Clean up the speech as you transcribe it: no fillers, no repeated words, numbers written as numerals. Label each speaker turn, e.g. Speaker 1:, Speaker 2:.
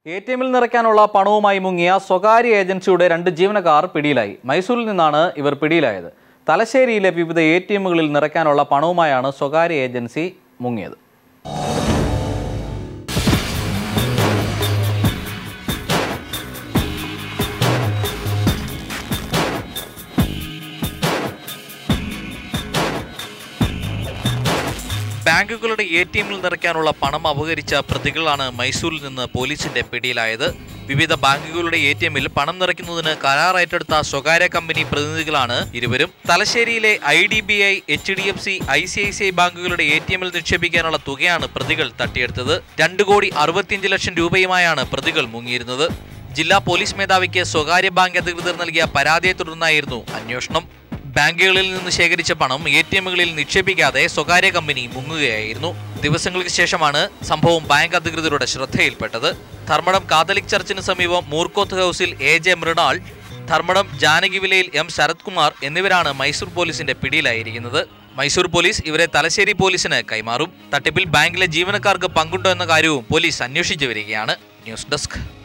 Speaker 1: ATMിൽ നിറയ്ക്കാനുള്ള പണവുമായി മുങ്ങിയ സ്വകാര്യ ഏജൻസിയുടെ 2 ജീവനക്കാർ പിടിയിലായി. മൈസൂരിൽ നിന്നാണ് ഇവർ പിടിയിലായത്. തലശ്ശേരിയിലെ വിവിധ ATMകളിൽ നിറയ്ക്കാനുള്ള പണവുമായാണ് സ്വകാര്യ ഏജൻസി മുങ്ങിയത്. ബാങ്കുകളുടെ ATMിൽ നിറയ്ക്കാനുള്ള പണം അപഹരിച്ച പ്രതികളാണ് മൈസൂരിൽ നിന്ന് പോലീസിന്റെ പിടിയിലായത്. വിവിധ ബാങ്കുകളുടെ ATMിൽ പണം നിറയ്ക്കുന്നതിന് കരാർ ഏറ്റെടുത്ത സ്വകാര്യ കമ്പനി പ്രതിനിധികളാണ് ഇരുവരും. തലശ്ശേരിയിലെ IDBI, HDFC, ICICI ബാങ്കുകളുടെ ATMിൽ നിക്ഷേപിക്കാനുള്ള തുകയാണ് പ്രതികൾ തട്ടിയെടുത്തത്. 2,65 ലക്ഷം രൂപയുമായാണ് പ്രതികൾ മുങ്ങിയിരുന്നത്. ജില്ലാ പോലീസ് മേധാവിക്ക് സ്വകാര്യ ബാങ്ക് അധികൃതർ നൽകിയ പരാതിയെ തുടർന്നായിരുന്നു അന്വേഷണം. ബാങ്കുകളിൽ നിന്ന് ശേഖരിച്ച പണം ATMകളിൽ നിക്ഷേപിക്കാതെ സ്വകാര്യ കമ്പനി മുങ്ങുകയായിരുന്നു. ദിവസങ്ങൾക്ക് ശേഷമാണ് സംഭവം ബാങ്ക് അധികൃതരുടെ ശ്രദ്ധയിൽപ്പെട്ടത്. ധർമ്മടം കാത്തലിക് ചർച്ചിന് സമീപം മൂർക്കോത്ത് ഹൗസിൽ AJ മൃണാൾ, ധർമ്മടം ജാനകിവിലയിൽ M. ശരത് കുമാർ എന്നിവരാണ് മൈസൂർ പോലീസിന്റെ പിടിയിലായിരിക്കുന്നത്. മൈസൂർ പോലീസ് ഇവരെ തലശ്ശേരി പോലീസിന് കൈമാറും. തട്ടിപ്പിൽ ബാങ്കിലെ ജീവനക്കാർക്ക് പങ്കുണ്ടോ എന്ന കാര്യവും പോലീസ് അന്വേഷിച്ചു വരികയാണ്. News desk.